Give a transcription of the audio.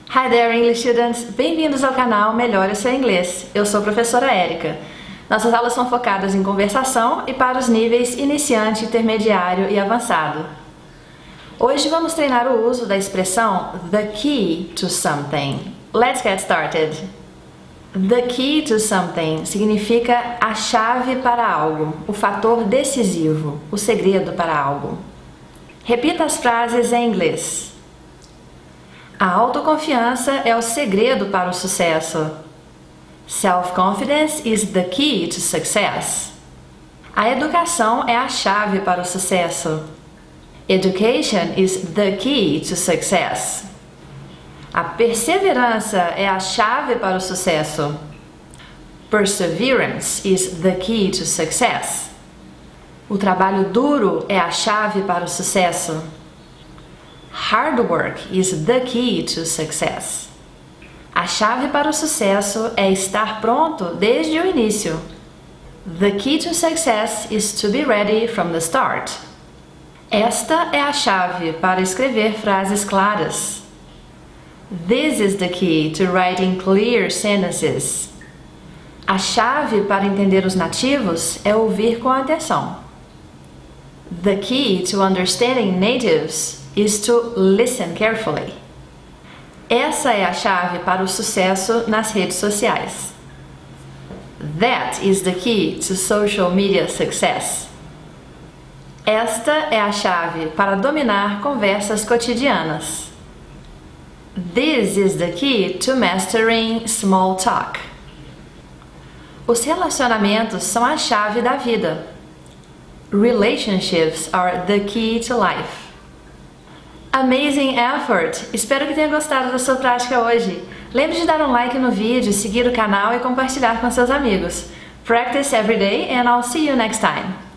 Hi there, English students! Bem-vindos ao canal Melhore o Seu Inglês. Eu sou a professora Érica. Nossas aulas são focadas em conversação e para os níveis iniciante, intermediário e avançado. Hoje vamos treinar o uso da expressão the key to something. Let's get started! The key to something significa a chave para algo, o fator decisivo, o segredo para algo. Repita as frases em inglês. A autoconfiança é o segredo para o sucesso. Self-confidence is the key to success. A educação é a chave para o sucesso. Education is the key to success. A perseverança é a chave para o sucesso. Perseverance is the key to success. O trabalho duro é a chave para o sucesso. Hard work is the key to success. A chave para o sucesso é estar pronto desde o início. The key to success is to be ready from the start. Esta é a chave para escrever frases claras. This is the key to writing clear sentences. A chave para entender os nativos é ouvir com atenção. The key to understanding natives is to listen carefully. Essa é a chave para o sucesso nas redes sociais. That is the key to social media success. Esta é a chave para dominar conversas cotidianas. This is the key to mastering small talk. Os relacionamentos são a chave da vida. Relationships are the key to life. Amazing effort! Espero que tenha gostado da sua prática hoje. Lembre de dar um like no vídeo, seguir o canal e compartilhar com seus amigos. Practice every day and I'll see you next time.